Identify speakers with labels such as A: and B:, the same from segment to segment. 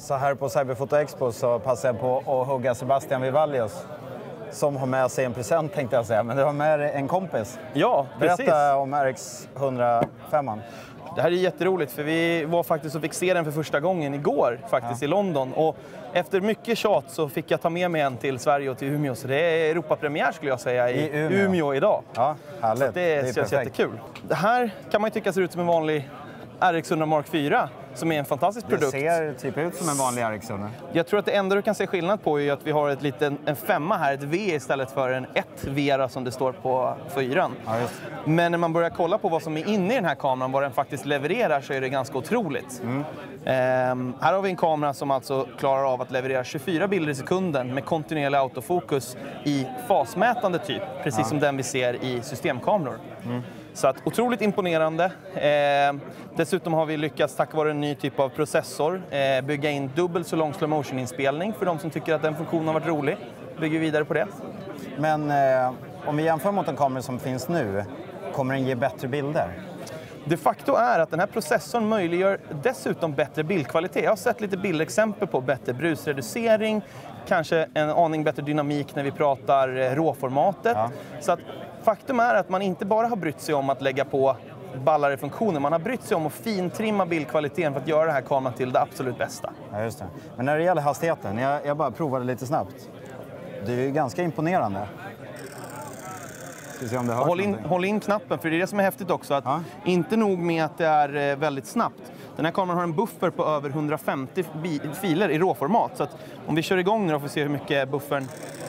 A: Så här på Cyberfoto Expo så passar jag på att hugga Sebastian Vivallius som har med sig en present, tänkte jag säga. Men du har med dig en kompis.
B: Ja, precis.
A: Berätta om RX 105.
B: Det här är jätteroligt för vi var faktiskt och fick se den för första gången igår faktiskt i London. Och efter mycket tjat så fick jag ta med mig en till Sverige och till Umeå. Så det är Europapremiär skulle jag säga i Umeå idag.
A: Ja, härligt.
B: Så det känns jättekul. Det här kan man ju tycka ser ut som en vanlig RX 100 Mark 4 som är en fantastisk produkt.
A: Det ser typ ut som en vanlig RX 100.
B: Jag tror att det enda du kan se skillnad på är att vi har en 5 här, ett V istället för en 1 V som det står på 4.
A: Ja, just.
B: Men när man börjar kolla på vad som är inne i den här kameran, vad den faktiskt levererar, så är det ganska otroligt. Här har vi en kamera som alltså klarar av att leverera 24 bilder i sekunden med kontinuerlig autofokus i fasmätande typ, precis som den vi ser i systemkameror. Så att otroligt imponerande. Dessutom har vi lyckats, tack vare en ny typ av processor, bygga in dubbelt så lång slow motion-inspelning för de som tycker att den funktionen har varit rolig. Bygger vidare på det.
A: Men om vi jämför mot en kamera som finns nu, kommer den ge bättre bilder?
B: De facto är att den här processorn möjliggör dessutom bättre bildkvalitet. Jag har sett lite bildexempel på bättre brusreducering, kanske en aning bättre dynamik när vi pratar råformatet. Ja. Så att faktum är att man inte bara har brytt sig om att lägga på ballare funktioner. Man har brytt sig om att fintrimma bildkvaliteten för att göra den här kameran till det absolut bästa.
A: Ja, just det. Men när det gäller hastigheten, jag bara provade lite snabbt. Det är ju ganska imponerande. Se om det
B: håll in knappen, för det är det som är häftigt också. Att inte nog med att det är väldigt snabbt. Den här kameran har en buffer på över 150 filer i råformat. Så att om vi kör igång nu och får se hur mycket buffern...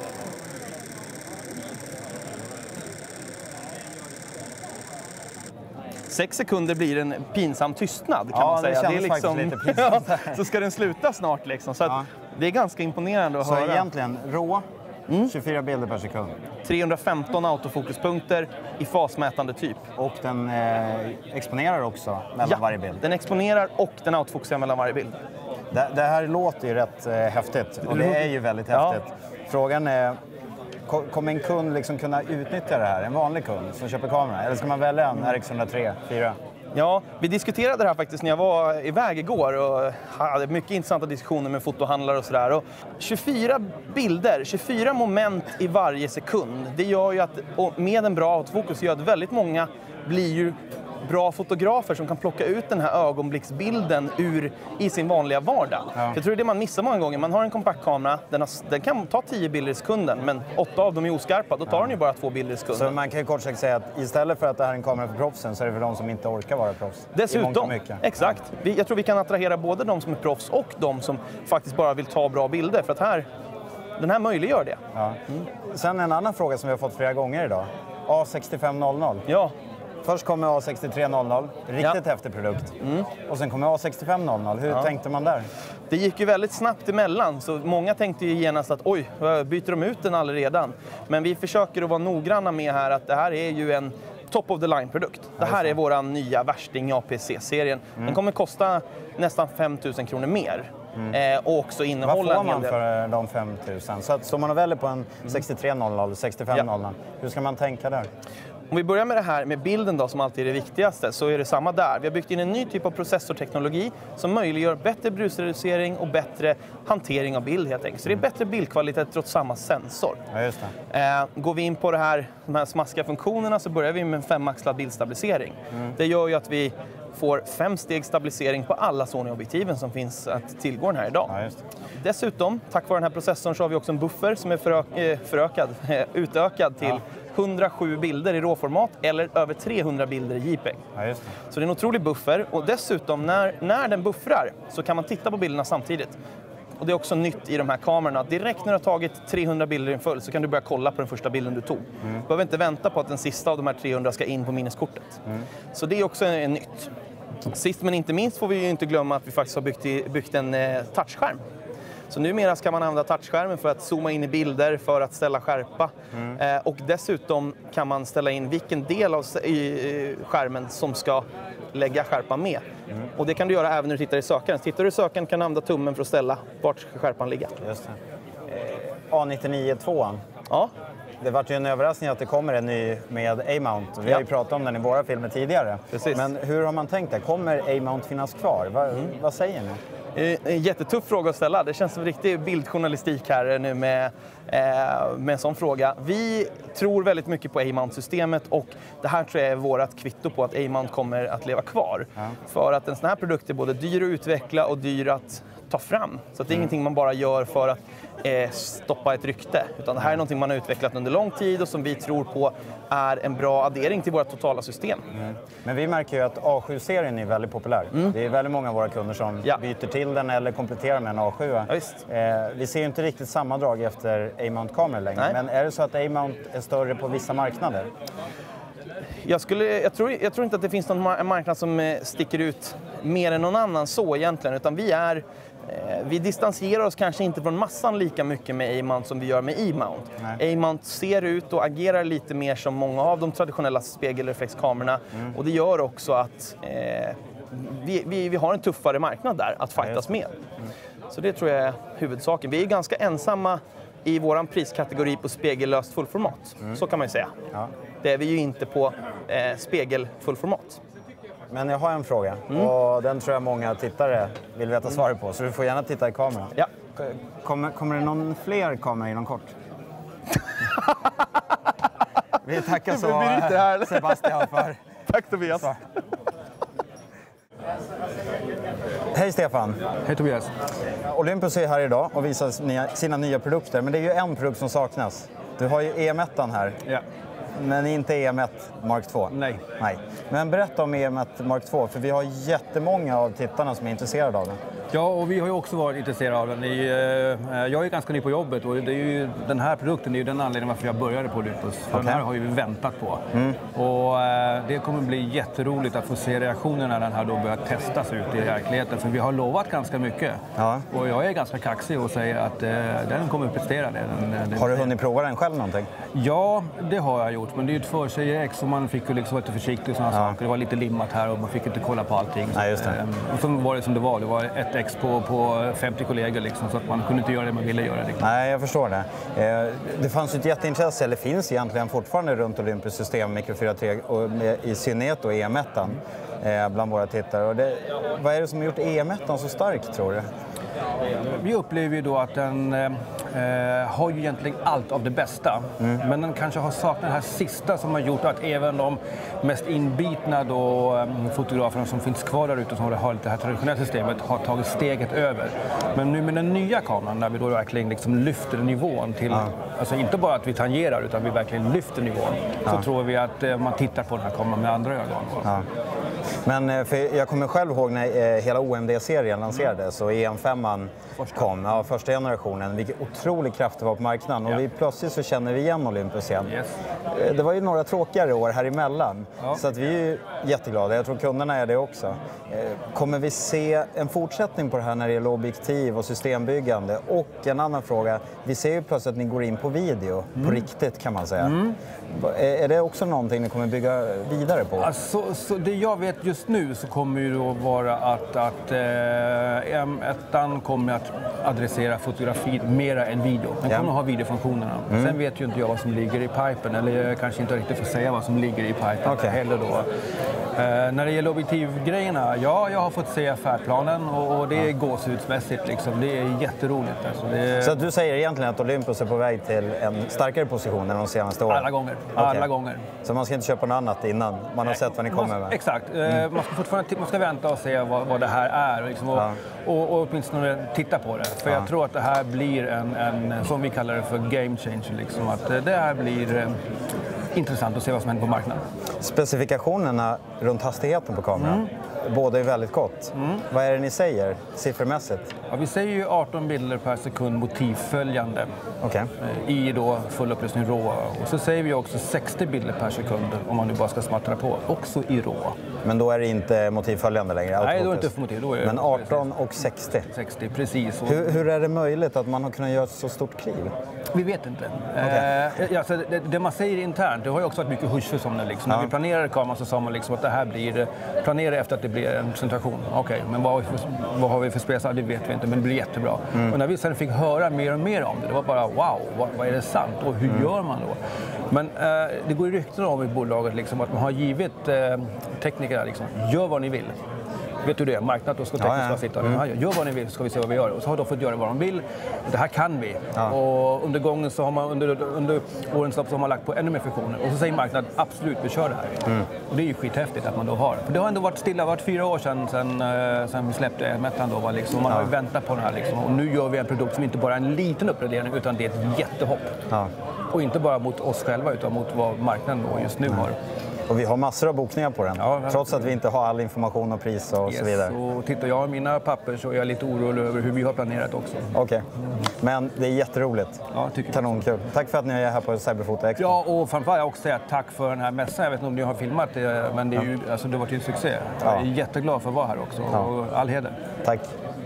B: 6 sekunder blir en pinsam tystnad kan man säga.
A: Det är liksom lite pinsamt.
B: Så ska den sluta snart liksom. Så att det är ganska imponerande att höra.
A: Så egentligen rå, 24 bilder per sekund.
B: 315 autofokuspunkter i fasmätande typ.
A: Och den exponerar också mellan varje bild.
B: Den exponerar och den autofokuserar mellan varje bild.
A: Det här låter ju rätt häftigt. Och det är ju väldigt häftigt. Frågan är... Kommer en kund liksom kunna utnyttja det här? En vanlig kund som köper kamera? Eller ska man välja en RX 103, 4?
B: Ja, vi diskuterade det här faktiskt när jag var iväg igår och hade mycket intressanta diskussioner med fotohandlare och sådär. 24 bilder, 24 moment i varje sekund. Det gör ju att, och med en bra autofokus, gör att väldigt många blir ju bra fotografer som kan plocka ut den här ögonblicksbilden i sin vanliga vardag. Ja. Jag tror det är det man missar många gånger. Man har en kompaktkamera, den kan ta 10 bilder i sekunden, men 8 av dem är oskarpa. Då tar den ju bara 2 bilder i sekunden.
A: Så man kan ju kort sagt säga att istället för att det här är en kamera för proffsen så är det för de som inte orkar vara proffs.
B: Dessutom, exakt. Jag tror vi kan attrahera både de som är proffs och de som faktiskt bara vill ta bra bilder. För att den här möjliggör det. Ja.
A: Sen en annan fråga som vi har fått flera gånger idag. A6500.
B: Ja.
A: Först kommer A6300, riktigt häftig produkt. Och sen kommer A6500. Hur tänkte man där?
B: Det gick ju väldigt snabbt emellan, så många tänkte ju genast att oj, byter de ut den redan? Men vi försöker att vara noggranna med här att det här är ju en top of the line-produkt. Det här är våran nya värsting i APC-serien. Den kommer kosta nästan 5 000 kronor mer. Och också innehålla
A: en hel del. Vad får man för de 5 000? Så att, står man och väljer på en 6300, 6500, hur ska man tänka där?
B: Om vi börjar med det här med bilden då, som alltid är det viktigaste, så är det samma där. Vi har byggt in en ny typ av processorteknologi som möjliggör bättre brusreducering och bättre hantering av bild helt enkelt. Så det är bättre bildkvalitet trots samma sensor.
A: Ja, just det.
B: Går vi in på de här smaskiga funktionerna så börjar vi med en 5-axlad bildstabilisering. Det gör ju att vi får 5-stegs stabilisering på alla Sony-objektiven som finns att tillgå den här idag.
A: Ja, just det.
B: Dessutom, tack vare den här processorn, så har vi också en buffer som är utökad till 107 bilder i råformat eller över 300 bilder i JPEG.
A: Ja, just det.
B: Så det är en otrolig buffer, och dessutom när den buffrar så kan man titta på bilderna samtidigt. Och det är också nytt i de här kamerorna. Direkt när du har tagit 300 bilder i en följd så kan du börja kolla på den första bilden du tog. Du behöver inte vänta på att den sista av de här 300 ska in på minneskortet. Så det är också en nytt. Sist men inte minst får vi ju inte glömma att vi faktiskt har byggt en touchskärm. Så numera ska man använda touchskärmen för att zooma in i bilder, för att ställa skärpa. Och dessutom kan man ställa in vilken del av skärmen som ska lägga skärpan med. Och det kan du göra även när du tittar i sökaren. Tittar du i sökaren kan du använda tummen för att ställa vart ska skärpan ligga.
A: Just det. A99-2.
B: Ja.
A: Det var ju en överraskning att det kommer en ny med A-mount. Vi har ju pratat om den i våra filmer tidigare.
B: Precis.
A: Men hur har man tänkt det? Kommer A-mount finnas kvar? Vad säger ni?
B: En jättetuff fråga att ställa. Det känns som riktig bildjournalistik här nu med en sån fråga. Vi tror väldigt mycket på A-mount-systemet och det här tror jag är vårt kvitto på att A-mount kommer att leva kvar. Ja. För att en sån här produkt är både dyr att utveckla och dyr att ta fram. Så att det är ingenting man bara gör för att stoppa ett rykte. Utan det här är någonting man har utvecklat under lång tid och som vi tror på är en bra addering till våra totala system.
A: Men vi märker ju att A7-serien är väldigt populär. Det är väldigt många av våra kunder som byter till den eller kompletterar med en A7.
B: Ja,
A: vi ser ju inte riktigt samma drag efter A-mount-kameror längre. Nej. Men är det så att A-mount är större på vissa marknader?
B: Jag tror inte att det finns någon marknad som sticker ut mer än någon annan så egentligen. Utan vi distanserar oss kanske inte från massan lika mycket med A-mount som vi gör med E-mount. A-mount ser ut och agerar lite mer som många av de traditionella spegelreflexkamerorna. Och det gör också att vi har en tuffare marknad där att fightas med. Så det tror jag är huvudsaken. Vi är ganska ensamma i våran priskategori på spegellöst fullformat. Så kan man ju säga. Ja. Det är vi ju inte på spegelfullformat.
A: Men jag har en fråga och den tror jag många tittare vill veta svaret på. Så du får gärna titta i kameran.
B: Ja.
A: Kommer det någon fler kamera inom kort? Vi tackar så Sebastian för...
B: Tack Tobias.
A: Så. Hej Stefan.
C: Hej Tobias.
A: Olympus är här idag och visar sina nya produkter. Men det är ju en produkt som saknas. Du har ju EM1 här.
C: Ja.
A: Men inte EM1 Mark 2?
C: Nej.
A: Men berätta om EM1 Mark 2, för vi har jättemånga av tittarna som är intresserade av den.
C: Ja, och vi har ju också varit intresserade av den. Jag är ganska ny på jobbet och det är ju, den här produkten det är ju den anledningen varför jag började på Olympus. För den här har vi väntat på. Och det kommer bli jätteroligt att få se reaktionerna när den här då börjar testas ut i verkligheten. För vi har lovat ganska mycket. Ja. Och jag är ganska kaxig och säger att den kommer att prestera det.
A: Har du hunnit prova den själv någonting?
C: Ja, det har jag gjort. Men det är ju ett försex och man fick ju liksom vara lite försiktig och sådana saker. Det var lite limmat här och man fick inte kolla på allting.
A: Nej, just det.
C: Och så var det som det var. Det var ett ex på 50 kollegor liksom, så att man kunde inte göra det man ville göra. Liksom.
A: Nej, jag förstår det. Det fanns ju ett jätteintresse, eller finns egentligen fortfarande runt Olympus system, Micro 4 3 och i synnerhet och EM1 bland våra tittare. Och vad är det som har gjort EM1 så stark, tror du?
C: Vi upplever ju då att den har ju egentligen allt av det bästa. Men den kanske har saknat det här sista som har gjort att även de mest inbitna då, fotograferna som finns kvar där ute som har det här traditionella systemet har tagit steget över. Men nu med den nya kameran när vi då verkligen liksom lyfter nivån till, alltså inte bara att vi tangerar utan vi verkligen lyfter nivån, så tror vi att man tittar på den här kameran med andra ögon.
A: Men för jag kommer själv ihåg när hela OMD-serien lanserades och EM5 kom, första generationen, vilken otrolig kraft det var på marknaden. Och vi plötsligt så känner vi igen Olympus igen.
C: Yes.
A: Det var ju några tråkigare år här emellan, så att vi är jätteglada. Jag tror kunderna är det också. Kommer vi se en fortsättning på det här när det gäller objektiv och systembyggande? Och en annan fråga, vi ser ju plötsligt att ni går in på video, på riktigt kan man säga. Är det också någonting ni kommer bygga vidare på?
C: Alltså, så det jag vet just nu så kommer ju då vara att M1 kommer att adressera fotografi mera än video. Den kommer att ha videofunktionerna. Sen vet ju inte jag vad som ligger i pipen, eller jag kanske inte riktigt får säga vad som ligger i pipen heller då. När det gäller objektivgrejerna, jag har fått se affärsplanen och det är gåshudsmässigt liksom. Det är jätteroligt. Alltså,
A: Så att du säger egentligen att Olympus är på väg till en starkare position än de senaste åren?
C: Alla gånger. Alla gånger.
A: Så man ska inte köpa något annat innan man har sett vad ni kommer med?
C: Exakt. Man ska vänta och se vad det här är liksom, och åtminstone titta på det. För jag tror att det här blir en som vi kallar det för game changer. Liksom, att det här blir intressant att se vad som händer på marknaden.
A: Specifikationerna runt hastigheten på kameran, båda är väldigt gott. Vad är det ni säger siffermässigt?
C: Ja, vi säger ju 18 bilder per sekund motivföljande i då full upplösning RAW. Och så säger vi också 60 bilder per sekund om man nu bara ska smattra på, också i RAW. Men
A: då är det inte motivföljande längre?
C: Nej, då är det inte motiv. Då är
A: men 18 och 60?
C: 60, precis.
A: Hur är det möjligt att man har kunnat göra ett så stort kliv?
C: Vi vet inte. Alltså, det man säger internt, det har ju också varit mycket husch om det. Liksom. När vi planerade kameran så sa man liksom att det här blir, planera efter att det blir en presentation. Men vad har vi för spesa? Det vet vi inte, men det blir jättebra. Och när vi sen fick höra mer och mer om det, det var bara wow, vad är det sant? Och hur gör man då? Men det går ju rykten om i bolaget liksom, att man har givit teknikerna liksom, gör vad ni vill. Vet du det? Marknad och tekniska sitta och gör vad ni vill, ska vi se vad vi gör. Och så har de fått göra vad de vill. Det här kan vi. Och under gången så har man under årens lopp så har man lagt på ännu mer funktioner. Och så säger marknad, absolut, vi kör det här. Och det är ju skithäftigt att man då har. För det har ändå varit stilla, varit 4 år sedan vi släppte Metan då. Liksom. Man har ju väntat på den här liksom. Och nu gör vi en produkt som inte bara är en liten uppgradering utan det är ett jättehopp. Och inte bara mot oss själva utan mot vad marknaden då just nu har.
A: Och vi har massor av bokningar på den, trots att vi inte har all information och pris och så vidare.
C: Och tittar jag i mina papper så är jag lite orolig över hur vi har planerat också.
A: Okej. Men det är jätteroligt.
C: Ja,
A: kanonkul. Tack för att ni är här på Cyberfoto Expo.
C: Ja, och framförallt jag också säga tack för den här mässan. Jag vet inte om ni har filmat det, men det, är ju, alltså, det var ju en succé. Jag är jätteglad för att vara här också. Och all heder.
A: Tack.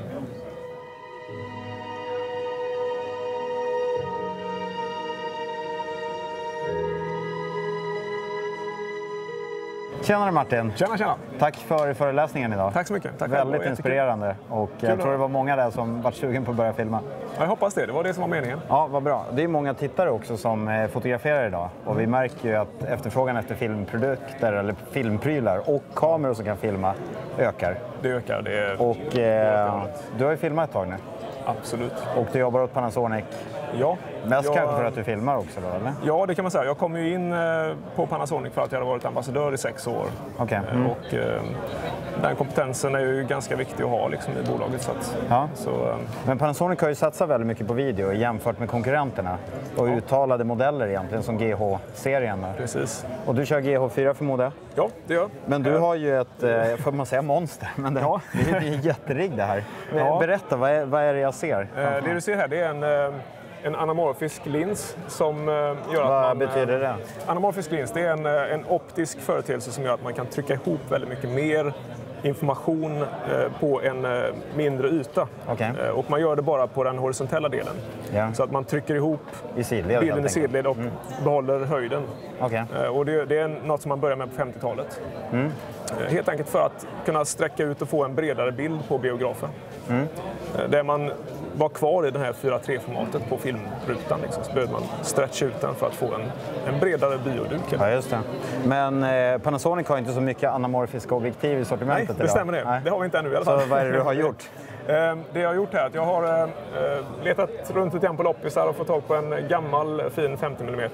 A: Tjenare Martin!
D: Tjena!
A: Tack för föreläsningen idag.
D: Tack så mycket. Tack.
A: Väldigt inspirerande. Och jag tror det var många där som var sugen på att börja filma.
D: Jag hoppas det. Det var det som var meningen.
A: Ja, vad bra. Det är många tittare också som fotograferar idag. Och vi märker ju att efterfrågan efter filmprodukter eller filmprylar och kameror som kan filma ökar.
D: Det ökar. Det är...
A: Och du har ju filmat ett tag nu.
D: Absolut.
A: Och du jobbar åt Panasonic.
D: Ja.
A: Mest kanske för att du filmar också då, eller?
D: Ja, det kan man säga. Jag kom ju in på Panasonic för att jag hade varit ambassadör i 6 år.
A: Okej.
D: Och den kompetensen är ju ganska viktig att ha liksom, i bolaget. Så,
A: Men Panasonic har ju satsat väldigt mycket på video jämfört med konkurrenterna. Och uttalade modeller egentligen som GH-serien.
D: Precis.
A: Och du kör GH4 förmodar?
D: Ja, det gör jag.
A: Men du har ju ett, får man säga monster, men det är jätterigg det här. Berätta, vad är det jag ser?
D: Det du ser här, det är en anamorfisk lins som gör att
A: Vad betyder det?
D: Anamorfisk lins, det är en optisk företeelse som gör att man kan trycka ihop väldigt mycket mer information på en mindre yta.
A: Okay.
D: Och man gör det bara på den horisontella delen.
A: Ja.
D: Så att man trycker ihop bilden i sidled och behåller höjden.
A: Okay.
D: Och det är något som man börjar med på 50-talet. Helt enkelt för att kunna sträcka ut och få en bredare bild på biografen. Där man var kvar i det här 4:3-formatet på filmrutan. Liksom. Så behöver man stretcha ut den för att få en bredare bioduk.
A: Ja, just det. Men Panasonic har inte så mycket anamorfiska objektiv i sortimentet.
D: Nej, det stämmer det.
A: Nej.
D: Det har vi inte ännu i alla fall.
A: Så vad är det du har gjort?
D: Det jag har gjort är att jag har letat runt lite grann på loppisar och fått tag på en gammal fin 50 mm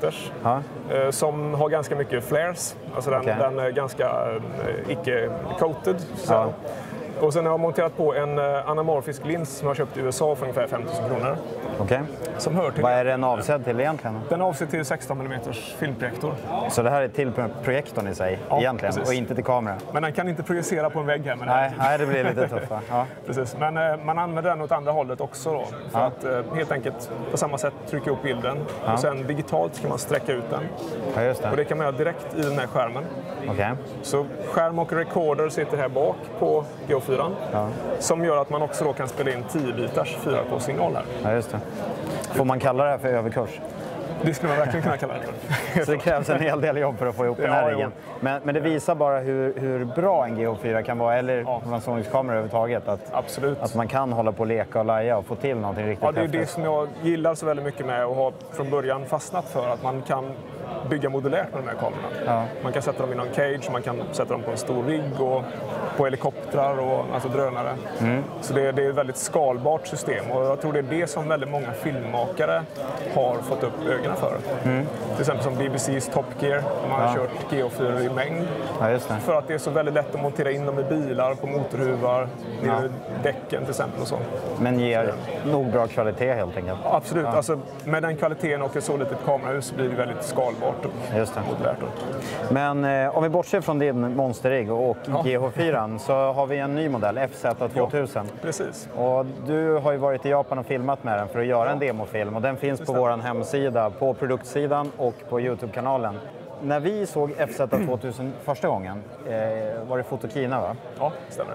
D: som har ganska mycket flares. Alltså den är ganska icke-coated. Och sen har jag monterat på en anamorfisk lins som jag köpt i USA för ungefär 5 000 kronor.
A: Okej.
D: Som hör till.
A: Vad är den avsedd till egentligen?
D: Den är avsedd till 16 mm filmprojektor.
A: Så det här är till projektorn i sig egentligen, precis. Och inte till kameran?
D: Men den kan inte projicera på en vägg här.
A: Nej, det blir lite tufft. Ja.
D: Precis. Men man använder den åt andra hållet också då, för att helt enkelt på samma sätt trycka upp bilden. Och sen digitalt kan man sträcka ut den.
A: Ja, just det.
D: Och det kan man göra direkt i den här skärmen.
A: Okay.
D: Så skärm och recorder sitter här bak på GH4. Som gör att man också då kan spela in 10-bitars 4K-signal här.
A: Ja, just det. Får man kalla det här för överkurs?
D: Det skulle man verkligen kunna kalla det för.
A: Så det krävs en hel del jobb för att få ihop den här riggen. Men det visar bara hur bra en GH4 kan vara, eller Panasonics kamera överhuvudtaget.
D: Absolut.
A: Att man kan hålla på och leka och laja och få till någonting riktigt häftigt.
D: Det är det som jag gillar så väldigt mycket med och har från början fastnat för. Att man kan bygga modulärt med de här kamerorna. Man kan sätta dem i någon cage, man kan sätta dem på en stor rigg och på helikoptrar och alltså drönare. Så det är ett väldigt skalbart system och jag tror det är det som väldigt många filmmakare har fått upp ögonen för. Till exempel som BBC's Top Gear, man har kört GH4 i mängd.
A: Ja, just det.
D: För att det är så väldigt lätt att montera in dem i bilar, på motorhuvar, nere i däcken till exempel och så.
A: Men ger nog bra kvalitet helt enkelt.
D: Absolut, alltså, med den kvaliteten och ett så litet kamerahus blir det väldigt skalbart och
A: just det.
D: modulärt.
A: Men om vi bortser från din monsterrigg och GH4 så har vi en ny modell, FZ2000.
D: Ja, precis.
A: Och du har ju varit i Japan och filmat med den för att göra en demofilm och den finns på vår hemsida, på produktsidan och på YouTube-kanalen. När vi såg FZ2000 första gången, var det Fotokina va?
D: Ja, stämmer.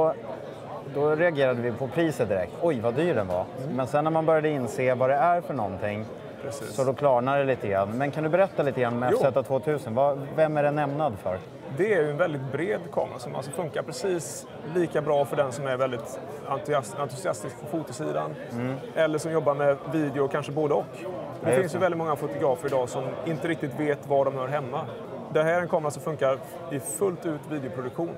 A: Då reagerade vi på priset direkt. Oj, vad dyr den var. Men sen när man började inse vad det är för någonting, så då klarnar det lite grann. Men kan du berätta lite grann med FZ2000? Vem är den ämnad för?
D: Det är ju en väldigt bred kamera som alltså funkar precis lika bra för den som är väldigt entusiastisk på fotosidan. Eller som jobbar med video och kanske både och. Det finns ju väldigt många fotografer idag som inte riktigt vet var de hör hemma. Det här är en kamera som funkar i fullt ut videoproduktion.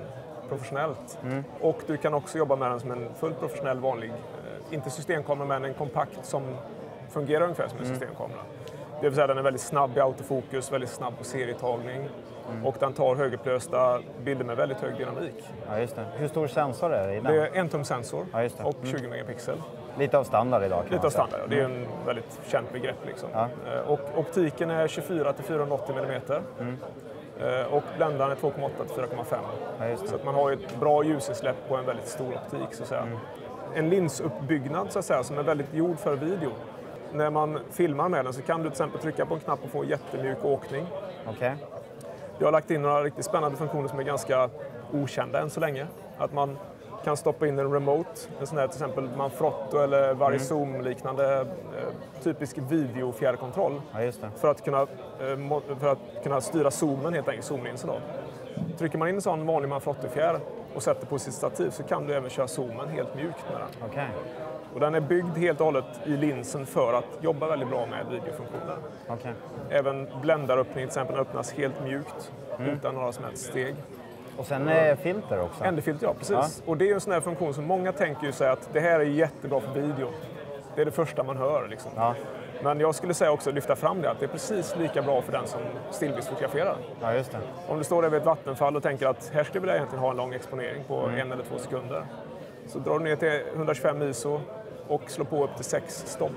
D: professionellt. Och du kan också jobba med den som en fullt professionell vanlig, inte systemkamera men en kompakt som fungerar ungefär som en systemkamera. Det vill säga den är väldigt snabb i autofokus, väldigt snabb på serietagning och den tar högupplösta bilder med väldigt hög dynamik.
A: Ja, just det. Hur stor sensor är det i den?
D: Det är 1 tum sensor och 20 megapixel.
A: Lite av standard idag.
D: Lite av standard, det är en väldigt känt begrepp. Liksom.
A: Ja.
D: Och optiken är 24 till 480 mm. Och bländaren är 2,8 till 4,5.
A: Ja,
D: så att man har ett bra ljusinsläpp på en väldigt stor optik. Så att säga. En linsuppbyggnad så att säga, som är väldigt gjord för video. När man filmar med den så kan du till exempel trycka på en knapp och få jättemjuk åkning.
A: Okay.
D: Jag har lagt in några riktigt spännande funktioner som är ganska okända än så länge. Att man kan stoppa in en remote, en sån här till exempel Manfrotto eller Varizoom-liknande typisk videofjärrkontroll.
A: Ja, just det.
D: För att kunna styra zoomen helt enkelt, zoomlinsen då. Trycker man in en sån vanlig Manfrotto-fjärr och sätter på sitt stativ så kan du även köra zoomen helt mjukt med den.
A: Okay.
D: Och den är byggd helt och hållet i linsen för att jobba väldigt bra med videofunktioner.
A: Okay.
D: Även bländaröppning till exempel öppnas helt mjukt utan några som helst steg.
A: Och sen är filter också?
D: ND-filter, ja precis. Ja. Och det är ju en sån här funktion som många tänker ju säga att det här är jättebra för video. Det är det första man hör liksom.
A: Ja.
D: Men jag skulle säga också lyfta fram det, att det är precis lika bra för den som stillbildsfotograferar.
A: Ja, just det.
D: Om du står där vid ett vattenfall och tänker att här skulle jag egentligen ha en lång exponering på 1 eller 2 sekunder. Så drar du ner till 125 ISO och slår på upp till 6 stopp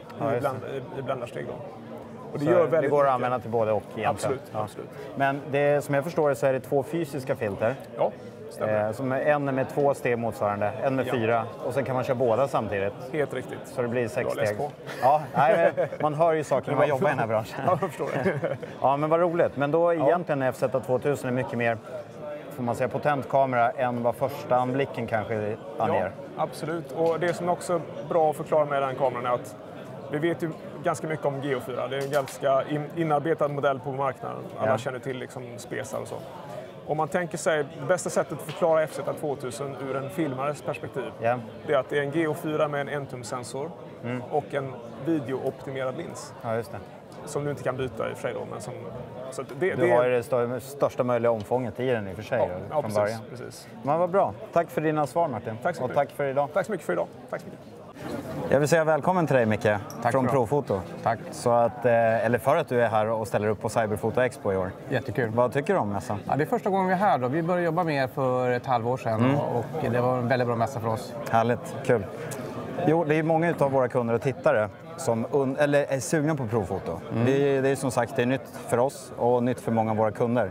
D: i bländarsteg då. Och det, gör
A: det går att använda till både och egentligen.
D: Absolut, absolut.
A: Men det, som jag förstår det så är det 2 fysiska filter.
D: Ja, stämmer.
A: Som en med 2 steg motsvarande, en med 4 och sen kan man köra båda samtidigt.
D: Helt riktigt.
A: Så det blir 6 steg.
D: På.
A: Ja, nej, man hör ju saker när man jobbar i den här branschen.
D: Ja, jag förstår det.
A: Ja, men vad roligt. Men då egentligen är FZ2000 är mycket mer, får man säga, potent kamera än vad första anblicken kanske anger.
D: Ja, absolut. Och det som är också bra att förklara med den kameran är att vi vet ju ganska mycket om GH4. Det är en ganska inarbetad modell på marknaden. Alla känner till liksom spesar och så. Om man tänker sig, det bästa sättet att förklara FZ2000 ur en filmares perspektiv, det är att det är en GH4 med en 1 tum sensor och en videooptimerad lins.
A: Ja, just det.
D: Som du inte kan byta i och för sig då, men som... Så
A: du har ju det största möjliga omfånget i den i och för sig från
D: precis,
A: början.
D: Precis.
A: Men vad bra. Tack för dina svar, Martin.
D: Tack så mycket.
A: Och tack för idag.
D: Tack så mycket för idag. Tack så mycket.
A: Jag vill säga välkommen till dig, Micke, från Profoto.
C: Tack.
A: Så att, eller för att du är här och ställer upp på Cyberfoto Expo i år.
C: Jättekul.
A: Vad tycker du om mässan?
C: Ja, det är första gången vi är här då. Vi började jobba med för ett halvår sedan och det var en väldigt bra mässa för oss.
A: Härligt, kul. Jo, det är många av våra kunder och tittare som är sugna på provfoto. Det är som sagt, det är nytt för oss och nytt för många av våra kunder.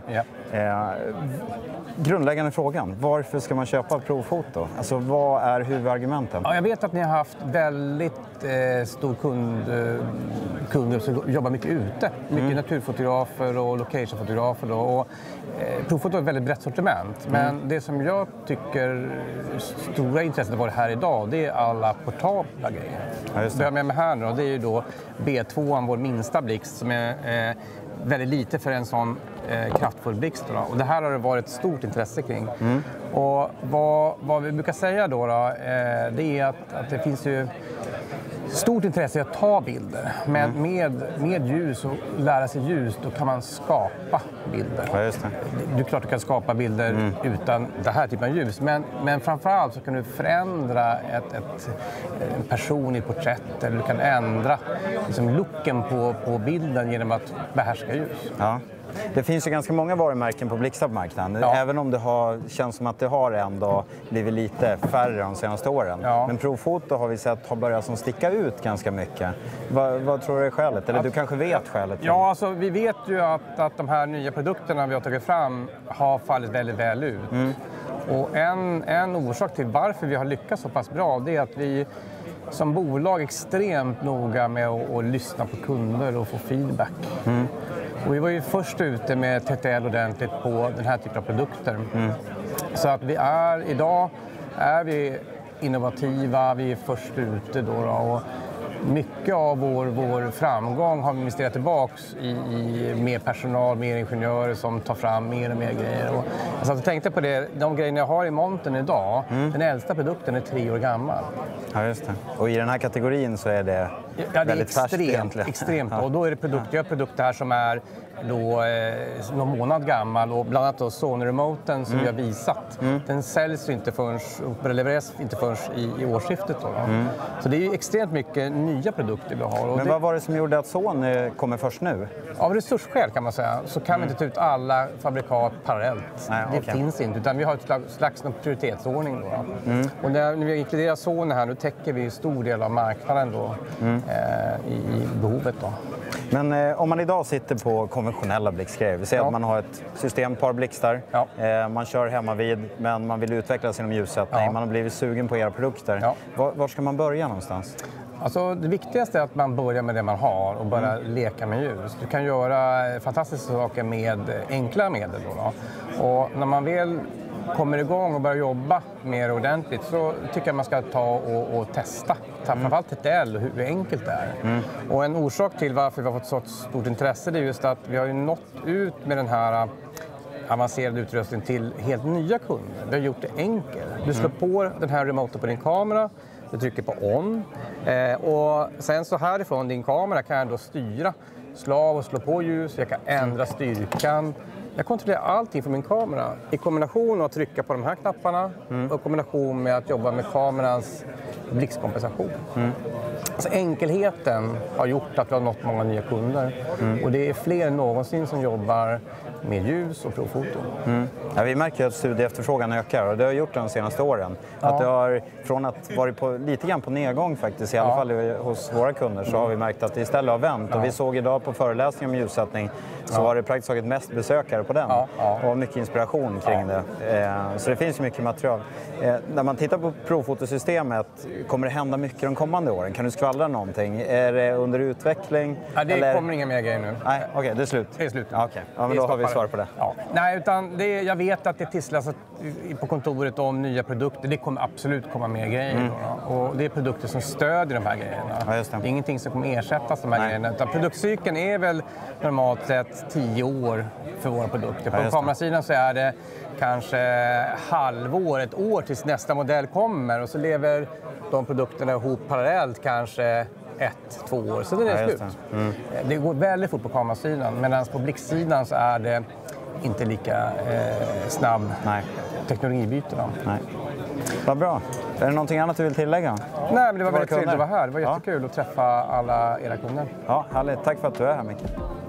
A: Grundläggande frågan, varför ska man köpa provfoto? Alltså vad är huvudargumenten?
C: Ja, jag vet att ni har haft väldigt stor kunder som jobbar mycket ute. Mycket naturfotografer och locationfotografer. Och provfoto är ett väldigt brett sortiment. Men det som jag tycker stora intresset var här idag, det är alla portabla grejer. Ja, börjar med mig här nu, det är ju då B2, vår minsta blixt, som är väldigt lite för en sån kraftfull blixt. Och det här har det varit ett stort intresse kring. Och vad vi brukar säga då det är att det finns ju stort intresse att ta bilder. Men med ljus och lära sig ljus, då kan man skapa bilder.
A: Ja, just det.
C: Det är klart du kan skapa bilder utan det här typen av ljus. Men framförallt så kan du förändra en person i porträtt. Eller du kan ändra liksom looken på bilden genom att behärska ljus.
A: Ja. Det finns ju ganska många varumärken på blixtmarknaden, även om det känns som att det har ändå blivit lite färre de senaste åren. Ja. Men Profoto har vi sett har börjat som sticka ut ganska mycket. Vad tror du är skälet? Eller du kanske vet skälet?
C: Ja, alltså, vi vet ju att de här nya produkterna vi har tagit fram har fallit väldigt väl ut. Och en orsak till varför vi har lyckats så pass bra, det är att vi som bolag är extremt noga med att lyssna på kunder och få feedback. Och vi var ju först ute med TTL ordentligt på den här typen av produkter. Så att idag är vi innovativa, vi är först ute då och mycket av vår framgång har vi investerat tillbaks i mer personal, mer ingenjörer som tar fram mer och mer grejer. Och jag tänkte på det, de grejerna jag har i montern idag, den äldsta produkten är 3 år gammal.
A: Ja, just det. Och i den här kategorin så är det väldigt färskt egentligen.
C: Extremt. Och då är det produkter här som är då, någon månad gammal, och bland annat då Sony-remoten som vi har visat. Den säljs inte förrän, och levereras inte förrän i årsskiftet. Då. Så det är ju extremt mycket nya produkter vi har.
A: Men vad var det som gjorde att Sony kommer först nu?
C: Av resursskäl kan man säga, så kan vi inte ta ut alla fabrikat parallellt.
A: Nej,
C: det finns inte, utan vi har ett slags prioritetsordning. Då. Och när vi inkluderar Sony här, nu täcker vi en stor del av marknaden då, i behovet. Då.
A: Men om man idag sitter på konventionella blixtgrejer, vi säger att man har ett system, par blixtar, man kör hemma vid, men man vill utvecklas inom ljussättning, man har blivit sugen på era produkter. Var ska man börja någonstans?
C: Alltså, det viktigaste är att man börjar med det man har och börjar leka med ljus. Du kan göra fantastiska saker med enkla medel. Då. Och när man väl kommer igång och börjar jobba mer ordentligt så tycker jag man ska ta och testa. Framförallt TTL, hur enkelt det är. Och en orsak till varför vi har fått så stort intresse är just att vi har ju nått ut med den här avancerad utrustning till helt nya kunder. Vi har gjort det enkelt. Du slår på den här remoten på din kamera, du trycker på on och sen så härifrån din kamera kan jag då styra, slå av och slå på ljus, jag kan ändra styrkan. Jag kontrollerar allting från min kamera i kombination med att trycka på de här knapparna och i kombination med att jobba med kamerans blixtkompensation. Alltså enkelheten har gjort att vi har nått många nya kunder och det är fler än någonsin som jobbar med ljus och provfoto.
A: Ja, vi märker att studieefterfrågan ökar och det har gjort de senaste åren. Att det har, från att varit lite grann på nedgång faktiskt, i alla fall hos våra kunder, så har vi märkt att det istället har vänt. Och vi såg idag på föreläsningen om ljussättning så var det praktiskt taget mest besökare på den och mycket inspiration kring det. Så det finns ju mycket material. När man tittar på provfotosystemet, kommer det hända mycket de kommande åren? Kan du skvallra någonting? Är det under utveckling?
C: Ja, det kommer inga mer grejer nu.
A: Nej, okej, det är slut.
C: Det är slut.
A: Ja, men då har vi svar på det.
C: Ja. Nej, utan jag vet att det tisslas på kontoret om nya produkter. Det kommer absolut komma mer grejer. Då. Och det är produkter som stödjer de här grejerna.
A: Ja, just det.
C: Det är ingenting som kommer ersättas de här grejerna. Utan produktcykeln är väl normalt sett 10 år för våra produkter. På kamerasidan så är det kanske halvår, ett år tills nästa modell kommer. Och så lever de produkterna ihop parallellt kanske 1-2 år, så det är slut. Det går väldigt fort på kamerasidan, medan på blixtsidan så är det inte lika snabb teknologibyte.
A: Nej. Vad bra. Är det någonting annat du vill tillägga?
C: Nej, men det var väldigt trevligt att vara här. Det var jättekul att träffa alla era kunder.
A: Ja, härligt. Tack för att du är här, Micke.